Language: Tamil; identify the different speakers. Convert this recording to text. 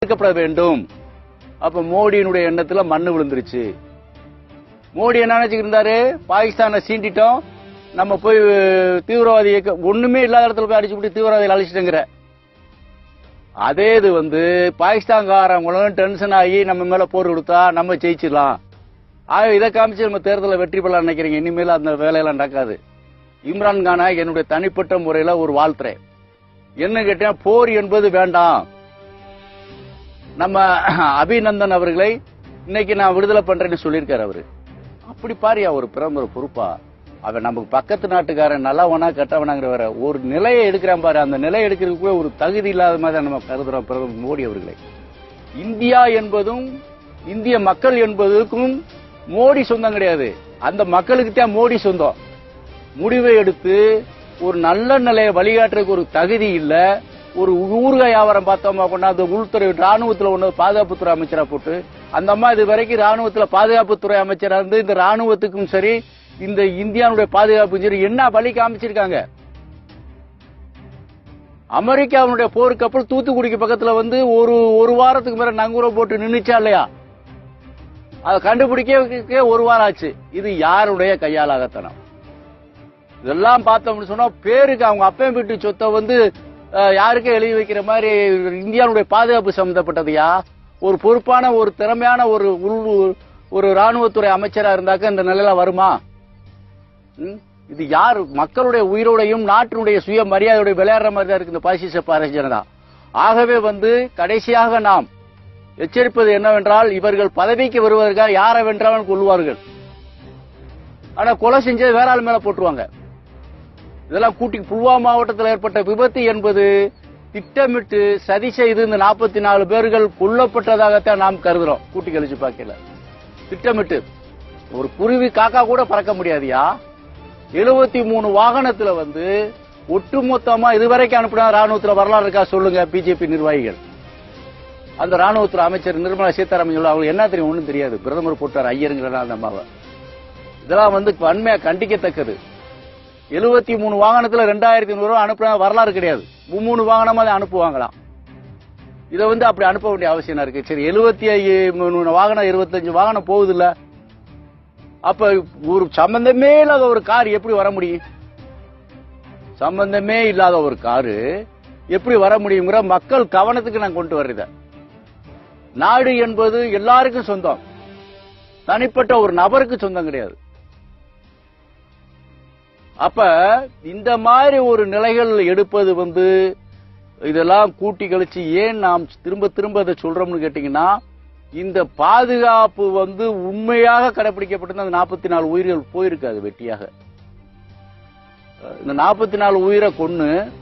Speaker 1: தடுக்கப்பட வேண்டும். அப்ப மோடியினுடைய எண்ணத்துல மண்ணு விழுந்துருச்சு. மோடி என்ன நினைச்சுக்கிட்டு இருந்தாரு, பாகிஸ்தானை சீண்டிட்டோம், நம்ம போய் தீவிரவாதி ஒண்ணுமே இல்லாத இடத்துல போய் அடிச்சுட்டு தீவிரவாதிகள் அழிச்சிட்டுங்கிற அதே இது பாகிஸ்தான்காரங்களும் டென்ஷன் ஆகி நம்ம மேல போர் கொடுத்தா நம்ம ஜெயிச்சிடலாம். ஆக இதை காமிச்சு நம்ம தேர்தலை வெற்றி பெறலாம் நினைக்கிறீங்க. இனிமேல் அந்த வேலையெல்லாம் நடக்காது. இம்ரான்கானா என்னுடைய தனிப்பட்ட முறையில ஒரு வாழ்த்துறேன். என்ன கேட்டா, போர் என்பது வேண்டாம். நம்ம அபிநந்தன் அவர்களை இன்னைக்கு நான் விடுதலை பண்றேன்னு சொல்லியிருக்காரு. அவரு அப்படி பாரியா ஒரு பிரதமர் பொறுப்பா? அவன் நமக்கு பக்கத்து நாட்டுக்காரன் நல்லவனா கெட்டவனாங்கிற ஒரு நிலையை எடுக்கிறான் பாரு. அந்த நிலையை எடுக்கிறதுக்கு ஒரு தகுதி இல்லாத மாதிரி நம்ம கருதுறோம் பிரதமர் மோடி அவர்களை. இந்தியா என்பதும் இந்திய மக்கள் என்பதுக்கும் மோடி சொந்தம் கிடையாது. அந்த மக்களுக்கு தான் மோடி சொந்தம். முடிவை எடுத்து ஒரு நல்ல நிலையை வழிகாட்டுறதுக்கு ஒரு தகுதி இல்ல. ஒரு ஊறுகாய் வியாபாரம் பார்த்தோமா கொண்டாந்து உள்துறை ராணுவத்தில் ஒன்று பாதுகாப்புத்துறை அமைச்சரா போட்டு, அந்த அம்மா இது வரைக்கும் ராணுவத்தில் பாதுகாப்புத்துறை அமைச்சரா இருந்து இந்த ராணுவத்துக்கும் சரி இந்த இந்தியாவுடைய பாதுகாப்பு சரி என்ன வழி காமிச்சிருக்காங்க. அமெரிக்காவுடைய போர் கப்பல் தூத்துக்குடிக்கு பக்கத்துல ஒரு வாரத்துக்கு மேல நங்கூரம் போட்டு நின்னுச்சா இல்லையா? அதை கண்டுபிடிக்க ஒரு வாரம் ஆச்சு. இது யாருடைய கையாலாகத்தனம்? இதெல்லாம் பார்த்தோம்னு சொன்னா பேருக்கு அவங்க அப்பையும் வீட்டு சொத்தை யாருக்கே எழுதி வைக்கிற மாதிரி இந்தியாவுடைய பாதுகாப்பு சம்பந்தப்பட்டதையா? ஒரு பொறுப்பான ஒரு திறமையான ஒரு ராணுவத்துறை அமைச்சரா இருந்தாக்க இந்த நிலையில வருமா? இது யார் மக்களுடைய உயிரோடையும் நாட்டினுடைய சுய மரியாதையோட விளையாடுற மாதிரி தான் இருக்கு இந்த பாசிச பாரதிய ஜனதா. ஆகவே கடைசியாக நாம் எச்சரிப்பது என்னவென்றால், இவர்கள் பதவிக்கு வருவதற்காக யாரை வென்றாலும் கொள்வார்கள். ஆனா கொலை செஞ்சது வேற ஆள் மேல போட்டுருவாங்க. இதெல்லாம் புல்வாமா மாவட்டத்தில் ஏற்பட்ட விபத்து என்பது திட்டமிட்டு சதி செய்து இந்த 44 பேர்கள் கொல்லப்பட்டதாகத்தான் நாம் கருதுறோம். கூட்டி கழிச்சு பார்க்கல, திட்டமிட்டு ஒரு குருவி காக்கா கூட பறக்க முடியாதியா. 73 வாகனத்துல ஒட்டுமொத்தமா இதுவரைக்கும் அனுப்பின ராணுவத்துல வரலாறு இருக்கா சொல்லுங்க பிஜேபி நிர்வாகிகள். அந்த ராணுவத்துறை அமைச்சர் நிர்மலா சீதாராமன் சொல்ல அவங்களுக்கு என்ன தெரியும்? ஒண்ணும் தெரியாது. பிரதமர் போட்டார் ஐயருங்கிற அந்த அம்மாவை. இதெல்லாம் வன்மையா கண்டிக்கத்தக்கது. 73 வாகனத்துல 2500 ரூபாய் அனுப்புன வரலாறு கிடையாது. 3 வாகனமா அதை அனுப்புவாங்களாம். இதை அப்படி அனுப்ப வேண்டிய அவசியம் இருக்கு. சரி, 75 வாகனம் 25 வாகனம் போகுது இல்ல, அப்ப ஒரு சம்பந்தமே இல்லாத ஒரு கார் எப்படி வர முடியும்? சம்பந்தமே இல்லாத ஒரு காரு எப்படி வர முடியுங்கிற மக்கள் கவனத்துக்கு நான் கொண்டு வர்றத. நாடு என்பது எல்லாருக்கும் சொந்தம், தனிப்பட்ட ஒரு நபருக்கு சொந்தம் கிடையாது. அப்ப இந்த மாதிரி ஒரு நிலைகள் எடுப்பது இதெல்லாம் கூட்டி கழிச்சு ஏன் நாம் திரும்ப திரும்ப அதை சொல்றோம்னு கேட்டீங்கன்னா, இந்த பாதுகாப்பு உண்மையாக கடைபிடிக்கப்பட்டு அந்த 44 உயிர்கள் போயிருக்காது வெட்டியாக. இந்த 44 உயிரை கொன்னு